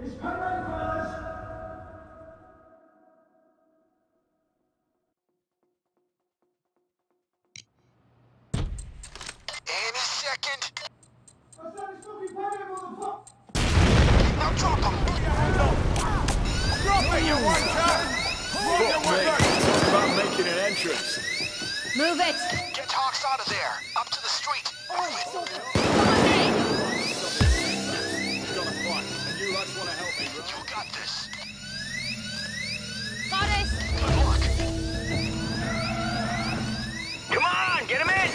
It's Payday, fellas! Any second. I said it's fucking Payday, motherfucker! Now drop him. Drop it, you wanker! Fuck me. Talk about making an entrance. Move it! Get Hox out of there. Up to the street. Move it. Come on, Kane! It's got a plan, and you lads want to help me, right? You got this. Got it! Good luck. Come on, get him in!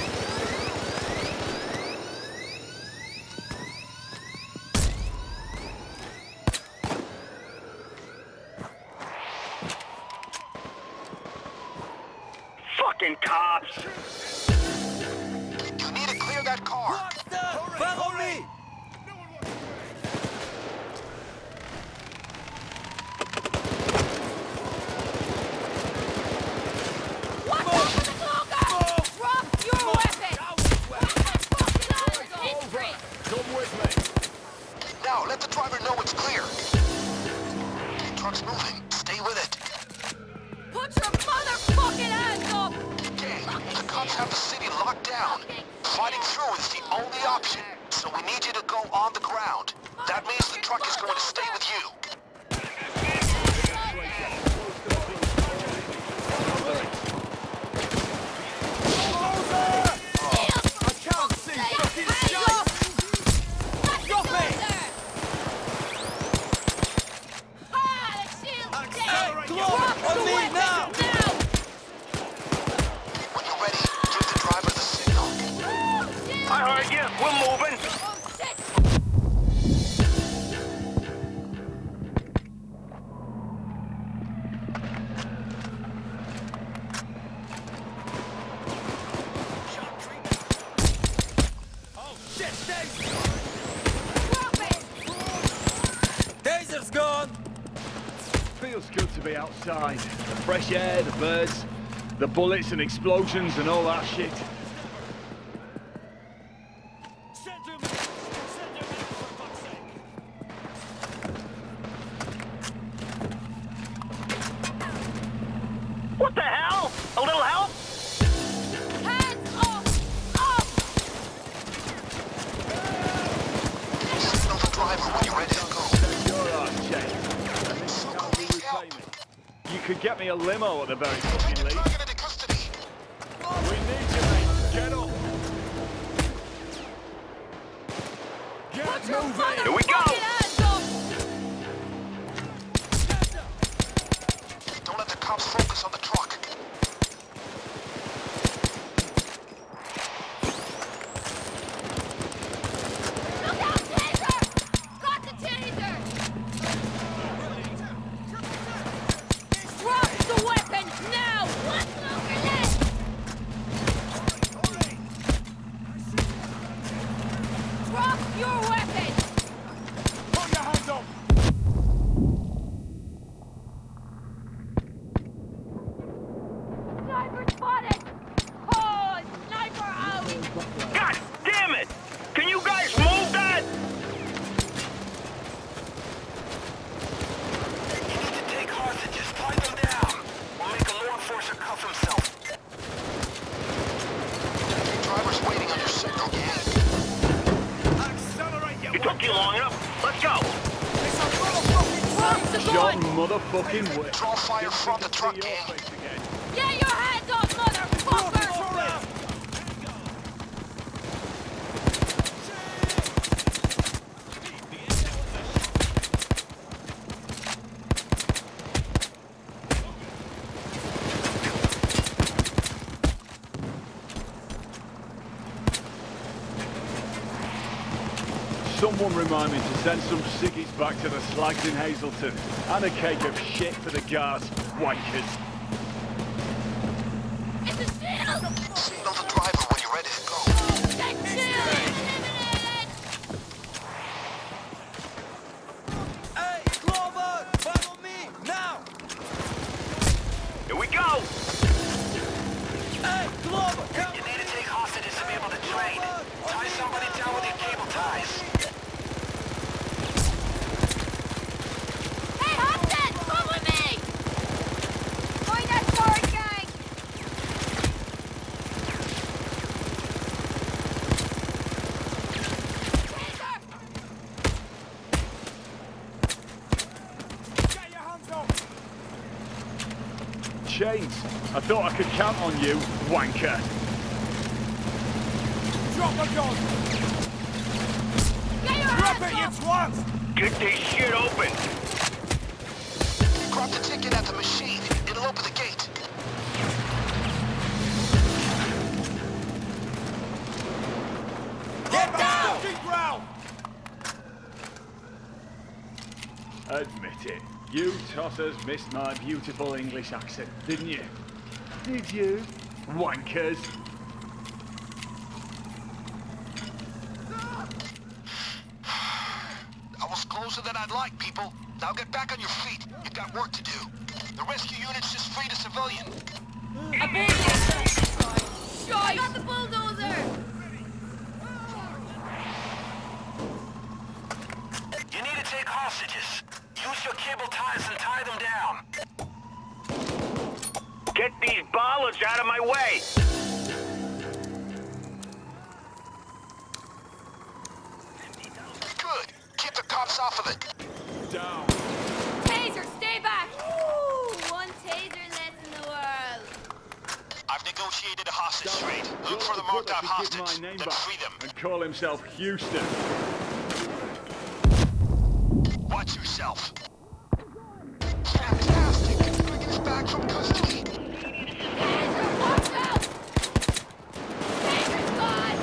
Fucking cops! You need to clear that car. Follow me! What the longer? Drop your weapon! What the fucking history? Come with me. Now, let the driver know it's clear. Truck's moving. Stay with it. Put your motherfucking hands up! Gang, the cops have the city locked down. Fighting through is the only option, so we need you to go on the ground. That means the truck is going to stay with you. When you're ready, give the driver the signal. I heard you. We're moving. Oh shit, Taser's gone. Feels good to be outside. The fresh air, the birds, the bullets and explosions and all that shit. Send him in, for fuck's sake. What the hell? A little help? Hands off! Off! Signal the driver when you're ready to go. You're on, Jay. You could get me a limo at the very fucking Take the least. driver into custody. We need you, mate. Get up. Get moving. Here we go. Fucking hands up! Don't let the cops focus on the truck. Look out, taser! Got the taser! Drop the weapon now! What's over this? Drop your weapon! Put your hands up. Sniper spotted! Oh, sniper out! God damn it! Can you guys move that? You need to take hostages. Tie them down. We'll make a law enforcer cuff himself. Driver's waiting on your signal, gang. Accelerate, you. It took you long enough. Let's go. Drop the John gun! motherfucking Wick. Draw fire from the truck, gang. Get your hands up, motherfucker! Someone remind me to send some ciggies back to the slags in Hazleton. And a cake of shit for the guards, wankers. It's a shield! Signal the driver when you're ready to go. That shield! Eliminated! Hey, Clover! Follow me, now! Here we go! Hey, Clover! Come! You need to take hostages to be able to train. Tie somebody down with your cable ties. chains. I thought I could count on you, wanker. Drop a gun! Get your Drop hands it, you up! twat! Get this shit open! Grab the ticket at the machine. It'll open the gate. Get down! Fucking ground! Admit it. You tossers missed my beautiful English accent, didn't you? Did you? Wankers. I was closer than I'd like, people. Now get back on your feet. You've got work to do. The rescue unit's just freed a civilian. A bulldozer! Shite! I got the bulldozer! You need to take hostages. Use your cable ties and tie them down. Get these bollards out of my way! Good. Keep the cops off of it. Down. Taser, stay back! Ooh, one taser less in the world. I've negotiated a hostage trade. Look for the You're marked out to give hostage, my name then back free them. and call himself Houston. Watch yourself. Fantastic! Bringing us back from custody. Taser, watch out! Taser's gone!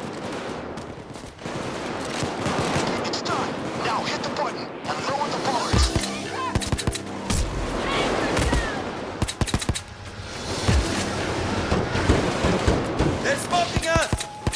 It's done. Now hit the button and lower the bollards. Taser! Taser's down! They're smoking us!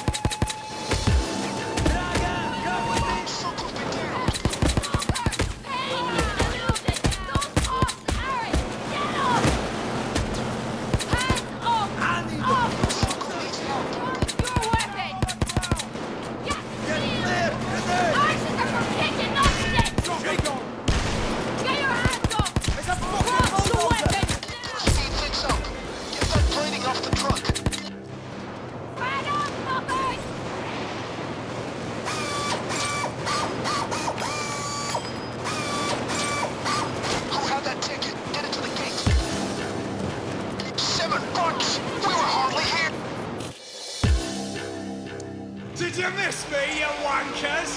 So close to down. Hey, lose it! Don't talk, Harry! Get up! Hands up! Up! Needs help. Your weapon! Yeah, Get see there! Get there! Arses are for kicking, not sticks! Drop it! Get your hands up! It's a Drop fucking the bulldozer! weapon! Speed things up. Get that plating off the truck. Frag out, fuckers! Who had that ticket? Get it to the gate. 7 bucks! We were hardly here. Did you miss me, you wankers?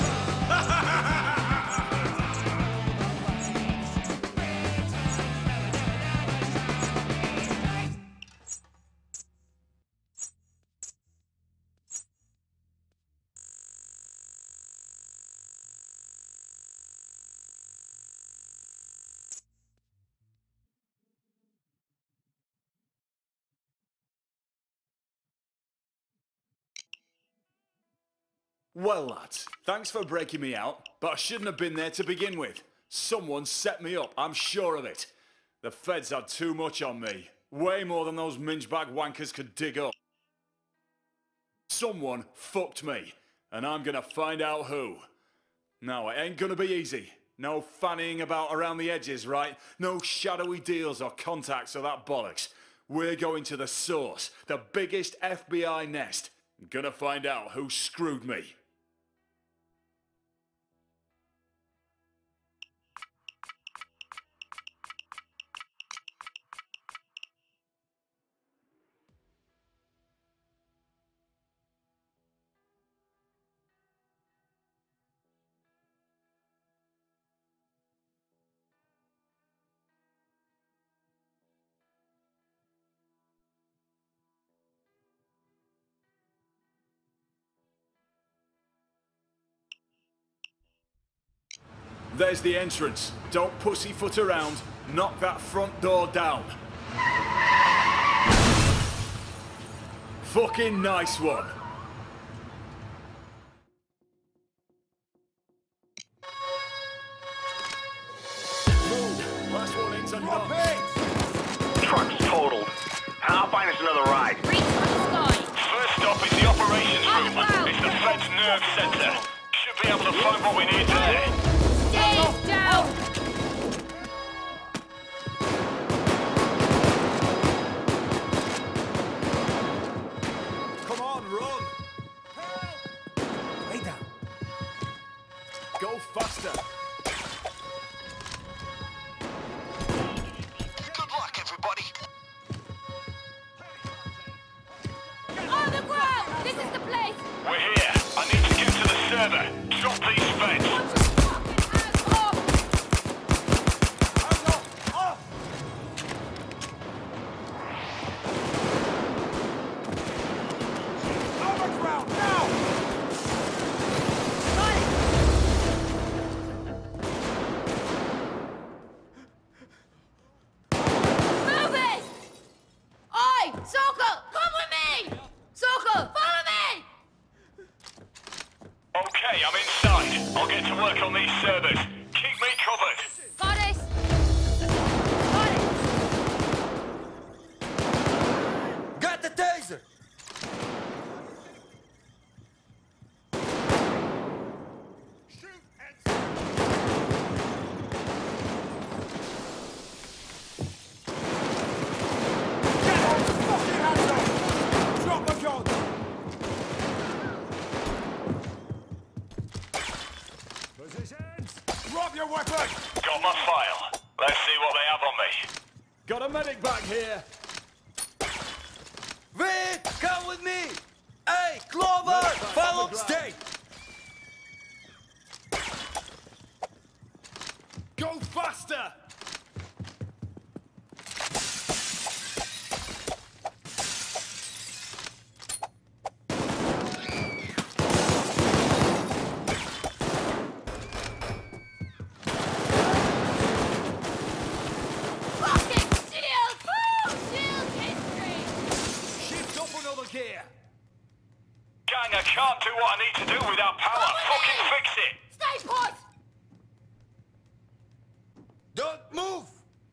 Well, lads, thanks for breaking me out, but I shouldn't have been there to begin with. Someone set me up, I'm sure of it. The feds had too much on me. Way more than those minge-bag wankers could dig up. Someone fucked me, and I'm gonna find out who. No, it ain't gonna be easy. No fannying about around the edges, right? No shadowy deals or contacts or that bollocks. We're going to the source, the biggest FBI nest. I'm gonna find out who screwed me. There's the entrance. Don't pussyfoot around. Knock that front door down. Fucking nice one. Move. Last one in's a Drop knock. it! Truck's totaled. I'll find us another ride. Reach for the sky! First stop is the operations On the room. ground. It's the Fed's nerve center. Should be able to find what we need today. Stay down! Come on, run! Lay down. Go faster. Good luck, everybody. get to work on these servers. Keep me covered. Got it! Got it! Got the taser! Drop your weapon! Got my file. Let's see what they have on me. Got a medic back here. Vic, come with me! Hey, Clover, follow State! Go faster! Fucking shield! Woo! Shield history! Shift up another gear. Gang, I can't do what I need to do without power. Fucking fix it. Stay put! Don't move!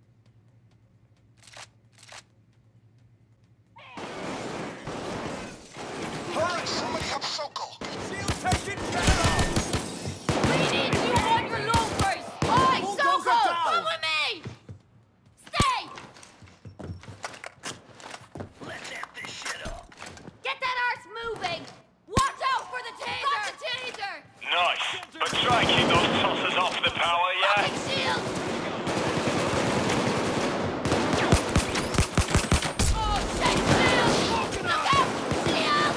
Hurry, somebody help Sokol. Shield taken care of! We need you on your loafers! Oi, Bulldozer Soko! down! Come with me! Stay! Let's have this shit up. Get that arse moving! Watch out for the taser! Got the taser! Nice. But try and keep those tossers off the power, yeah? Fucking shield! Oh, shit, shield! Look out! Shield!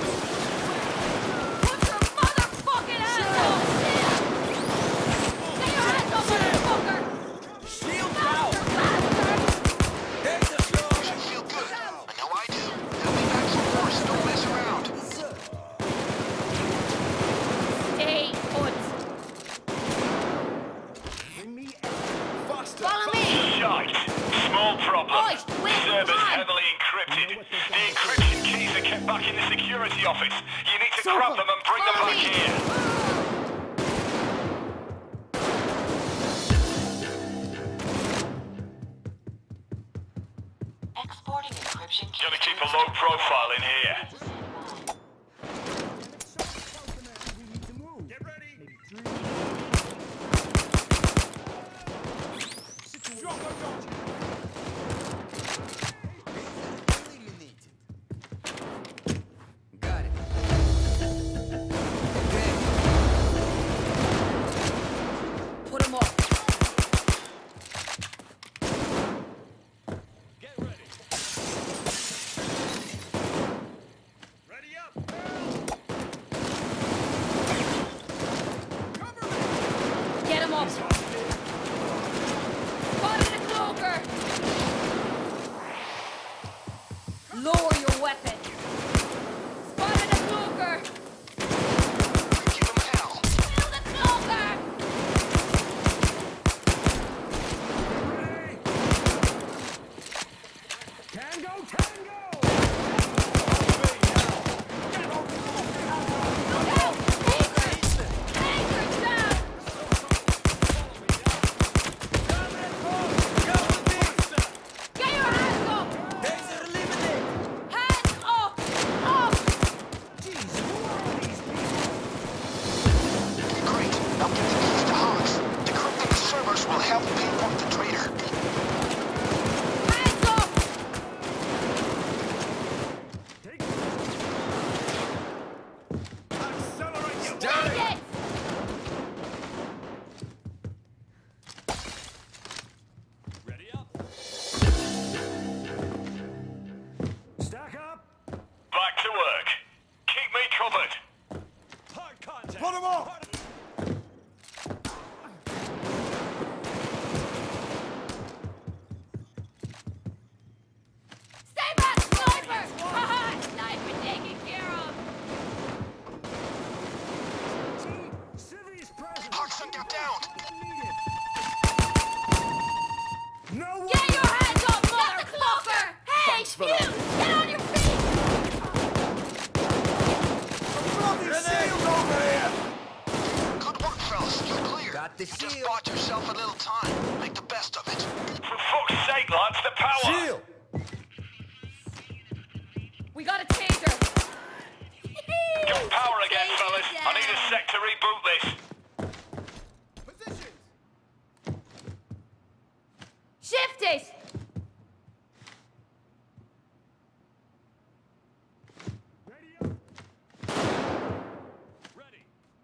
Put your motherfucking hands up! Shield! Get your hands up, motherfucker! Shield Bastard, out! bastard! Taser show! Should feel good. I know I do. They'll be back for force. Don't mess around. Stay put! Bring me faster! Follow me! Shite. Small problem. Oi, wait, Servers come on. heavily encrypted. The encryption keys are kept back in the security office. You need to grab them and bring them Follow back me. here. Exporting encryption key. Gonna keep a low profile in here. Get ready! Drop a gun! Eliminated. Got it. Okay. Put him up! Get ready! the You just shield. bought yourself a little time. Make the best of it. For fuck's sake, lads, the power! Shield. We got a taser. Got power again, Taser's fellas. I need a down. sec to reboot this. Positions! Shift it. Ready.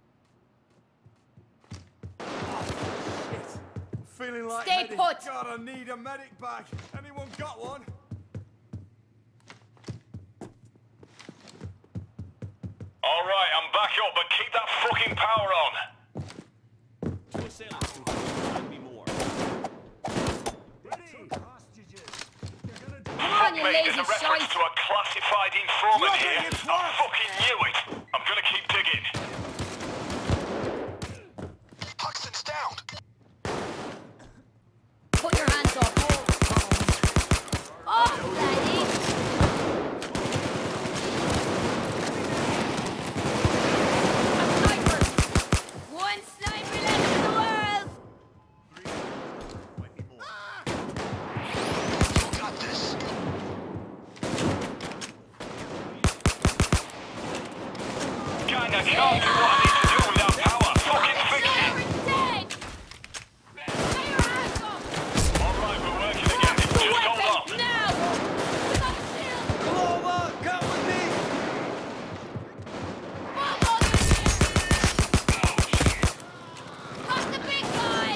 Feeling like Stay medic. put. God, I need a medic bag. Anyone got one? All right, I'm back up, but keep that fucking power on. Two assailants can find me more. Come on, you Mate, lazy there's a reference shite. to a classified informant Nothing, here. it's I worse. fucking knew it. I'm gonna keep digging. Hoxton's down. Put your hands up. Oh, bloody. A sniper. One sniper left in the world. You got this. Gang, I can't do what I need to do without power. Fucking fix it. Sniper's dead. Put your hands up. All right, we're working again. The Just hold weapons on. now. We got a shield. Clover, come with me. Fuck all your got the big guy.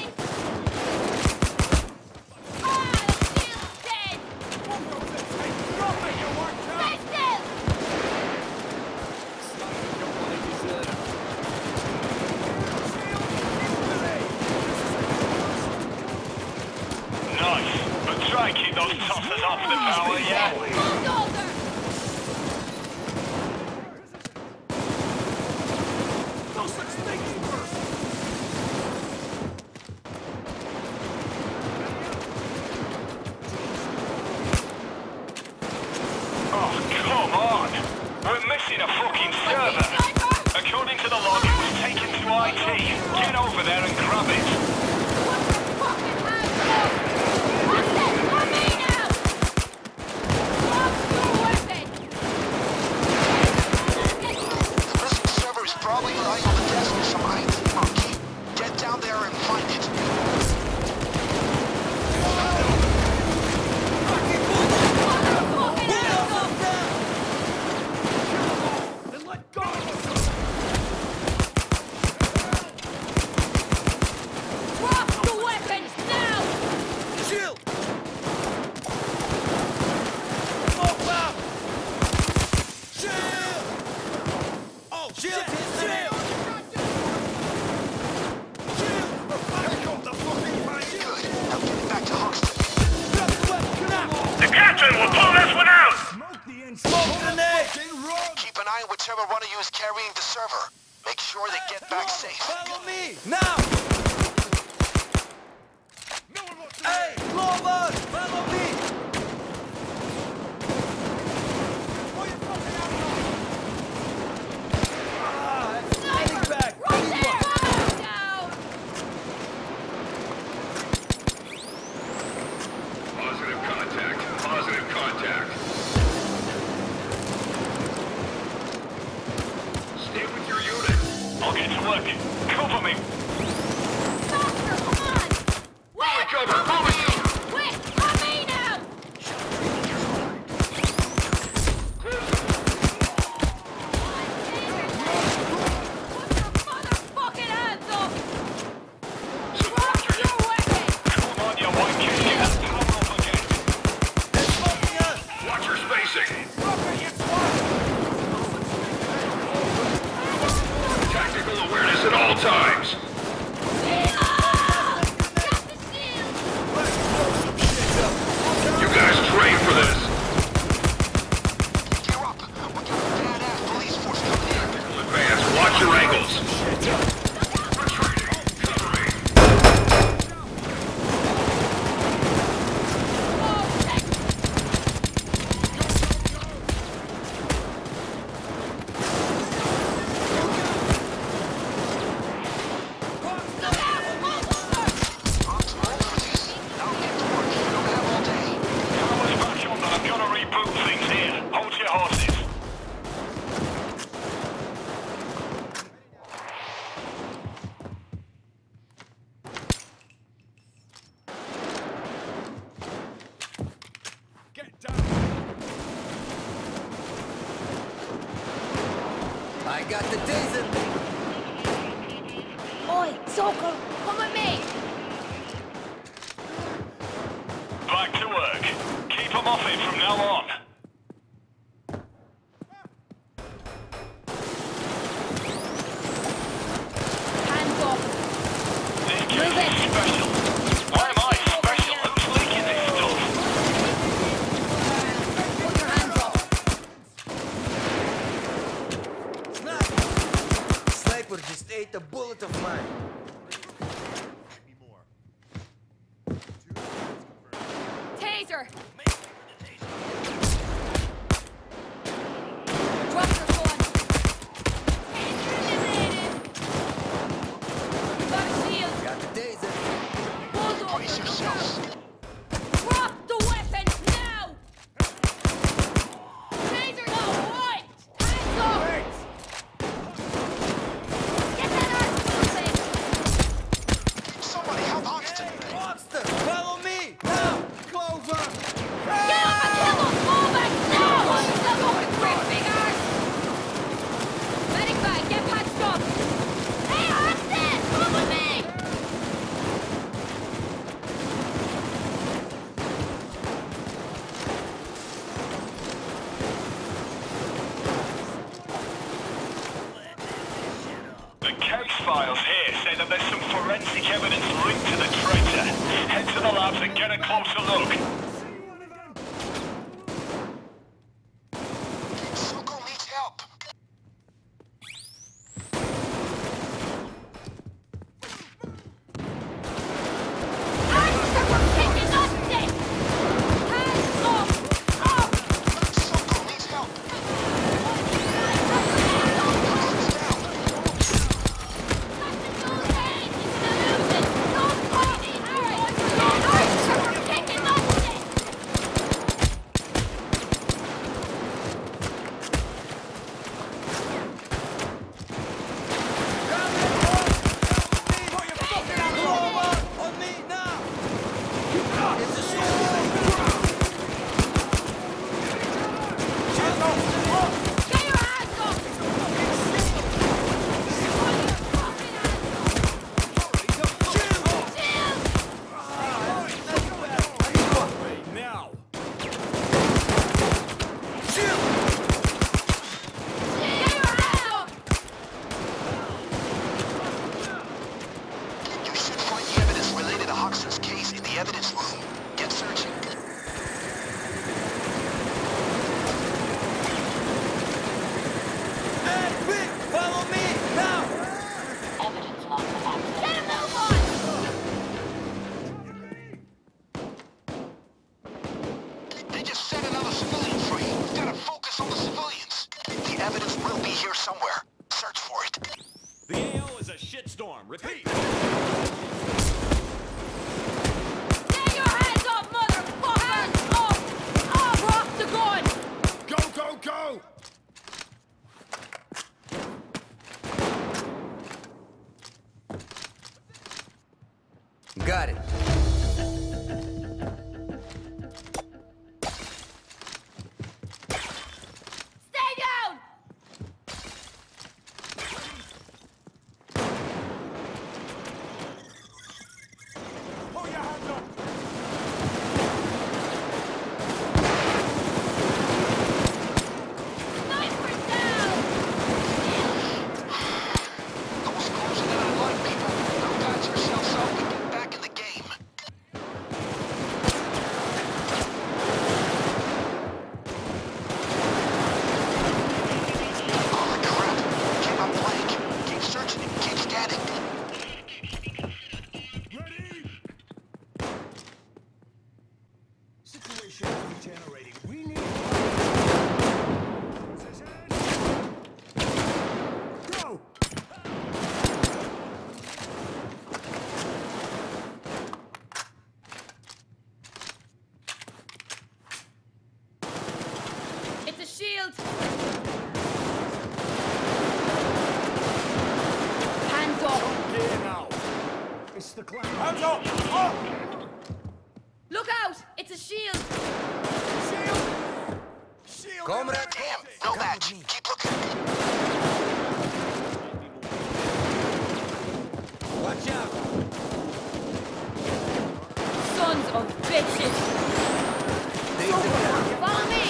Ah, the shield's dead. Stay still. Nice. But try and keep those tossers off the power, yeah? Bulldozer. Oh, come on. We're missing a fucking server. Sniper. According to the log, it was taken to IT. Get over there and grab it. Put your fucking hands up. What's it? On me now. Drop your weapon. The missing server is probably lying on the desk with some IT monkey. Get down there and find it. Fucking hands up. Then let go! Drop the weapons now. Shield. Smoke out. Shield. Oh, shield. Shield. Here comes the fucking bag! Good. Now get back to Hoxton. Drop the weapon now. The captain will pull this one out! Smoke the inside! Smoke grenade. Fucking run! Keep an eye on whichever one of you is carrying the server. Make sure they get back safe. Follow me now. Hey, Clover, follow me. Ah, heading back. Right there. Down. Positive contact. Positive contact. Stay with your unit. I'll get to work. Cover me. Faster, come on. Wait, cover, come follow on. you. Wait, on me now. Put your motherfucking hands up. Drop your weapon. Come on, you white kid. Get that power up again. They're smoking us. Watch your spacing. Tactical awareness at I got the taser. Oi, Sokol, come with me. Back to work. Keep them off it from now on. Hands up. This case is special. Why am I special? Who's leaking this stuff? Put your hands up. Snap! Sniper just ate a bullet of mine. Taser. Drop your gun. Taser eliminated. Got a shield. Got the taser. Bulldozer. Brace yourselves. Drop the weapon now. Taser no point. Hands up. Get that ass moving. Somebody help Hoxton. Hoxton, follow me! Now! Clover! Get up and kill those fallbacks now! Still going quick, big arse! Medic bag, get patched up! Hey, Hoxton! Come with me! The case files here say that there's some forensic evidence linked to the treasure. Head to the labs and get a closer look. Soko needs help. Archer, we're kicking us this! Hands up! Up! Soko needs help. Clover, on me now! It's a shield! Shield off! Get your hands up! Now! Shield! Get your hands up! You should find the evidence related to Hoxton's case in the evidence room. Get searching. Hey, quick! Follow me! Now! Evidence log active. Get a move on! They just set another civilian free. Gotta focus on the civilians. The evidence will be here somewhere. Search for it. The AO is a shitstorm. Repeat. Get your hands up, motherfuckers! Up! Up! Drop the gun! Go, go, go! Got it. Stay down! Pull your hands up! Sniper down! Those closer than I like, people. Now patch yourselves up and get back in the game. Holy crap. Keep up blank. Keep searching and keep scanning. Ready? Situation degenerating. We need... Position! Go! It's a shield! Hands up! Gear now! It's the clown. Hands up! Up! Look out! It's a shield! Shield! Shield! Comrade, Damn, no match. Keep looking. Sons of bitches! Follow me!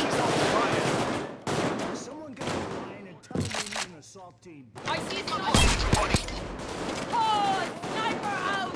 Someone get a line and tell them we need an assault team. I see a sniper! Oh, sniper out!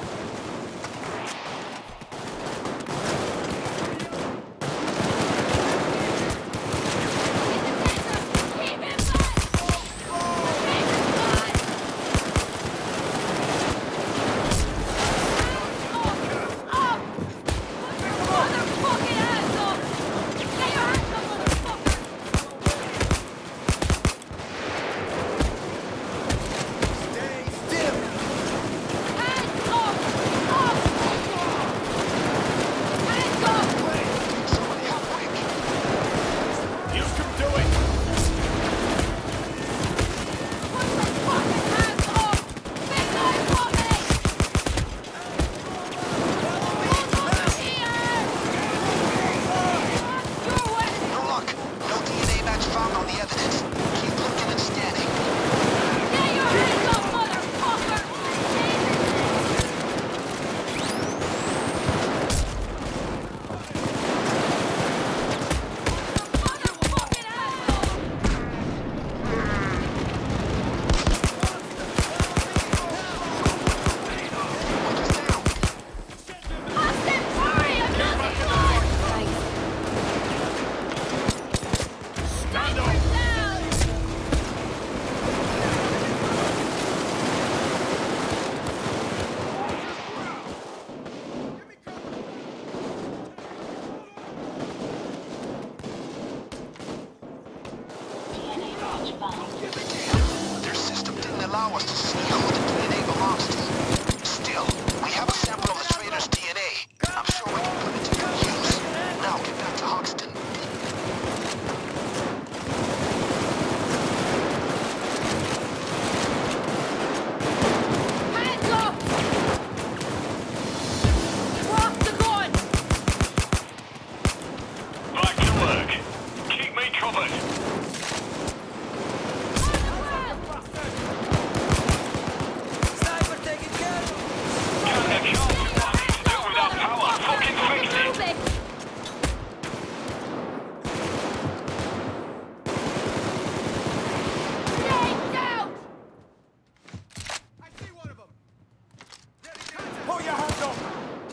Their system didn't allow us to see who the DNA belongs to. Still, we have a sample of the traitor's DNA. I'm sure we can put it to good use. Now get back to Hoxton. Hands up! Drop the gun! Back to work. Keep me covered. Sniper taking care. Can't get caught. Do without power. Fucking fix it. Move it! Stay down! I see one of them. Pull your hands up.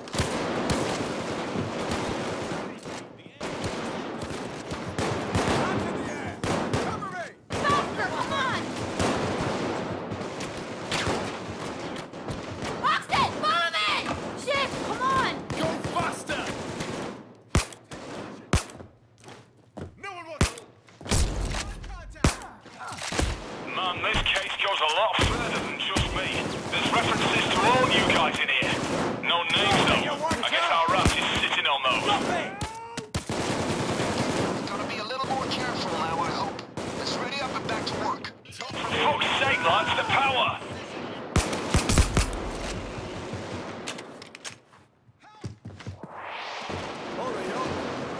Hands in the air. Cover me. Faster, come on! Hoxton, follow me! Shit, come on! Go faster. No one wants. Man, this case goes a lot further than just me. There's references to all you guys in here. No names though. I guess our rat is sitting on those. Gotta be a little more careful now, I hope. Let's ready up and back to work. For fuck's sake, lads, the power! Hurry up.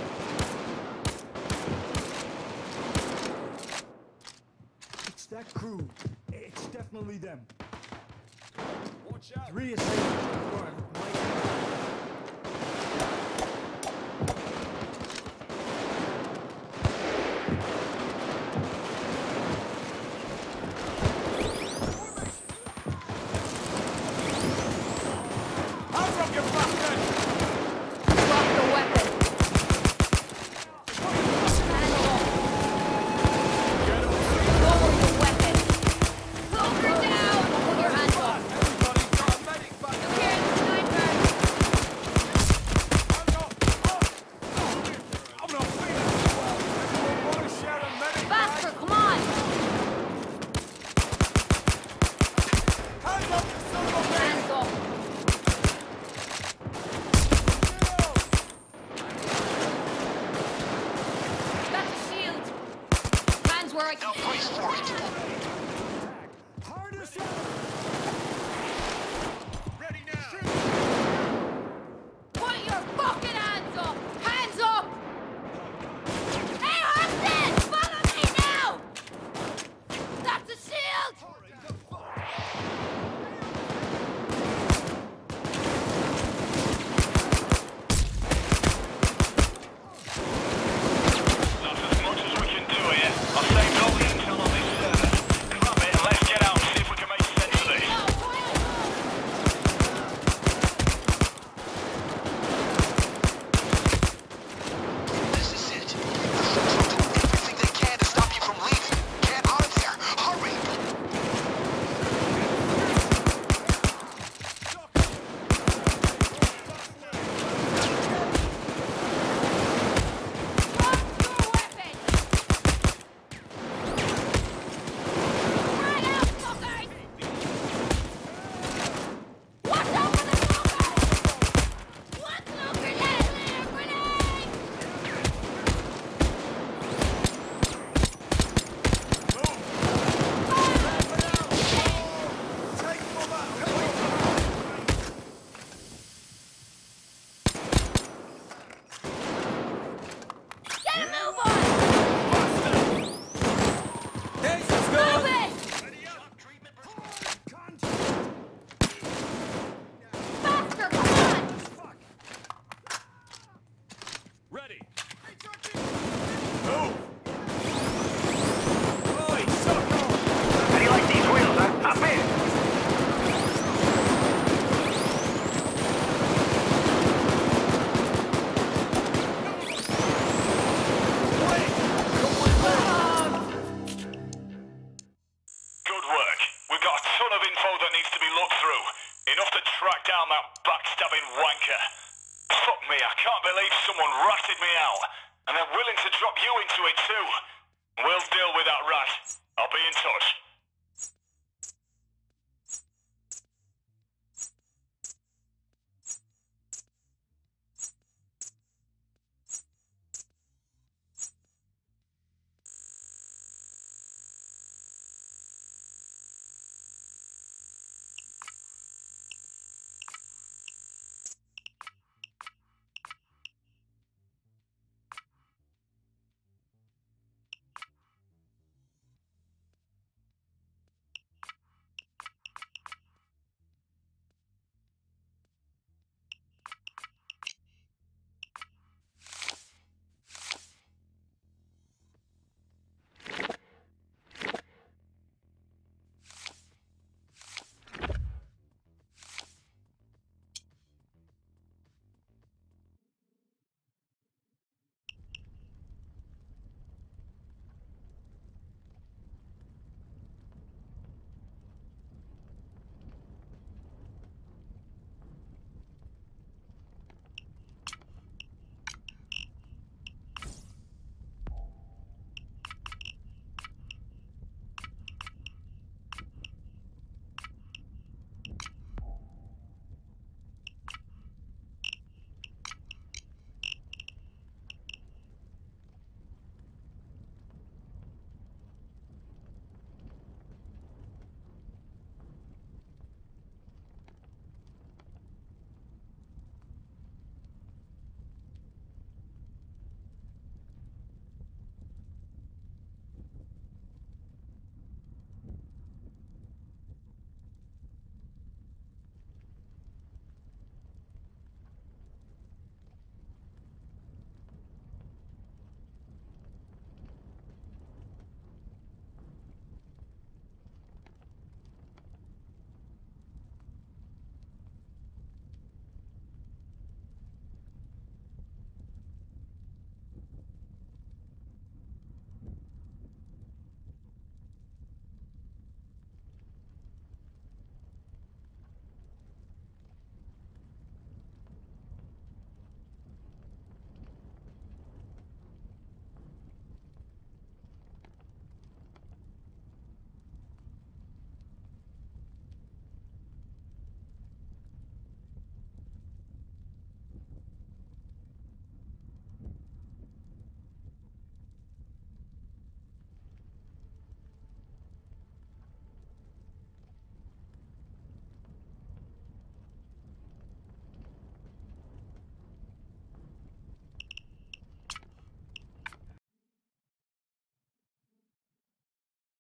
It's that crew. It's definitely them. Watch out. 3 assailants on the front. Hands up, you bastard! Drop the weapon! Hands up! Lower your weapon! Lower down! Put your hands up! Everybody got a medic back. You're carrying the sniper! Fuck me, I can't believe someone ratted me out. And they're willing to drop you into it too. We'll deal with that rat. I'll be in touch.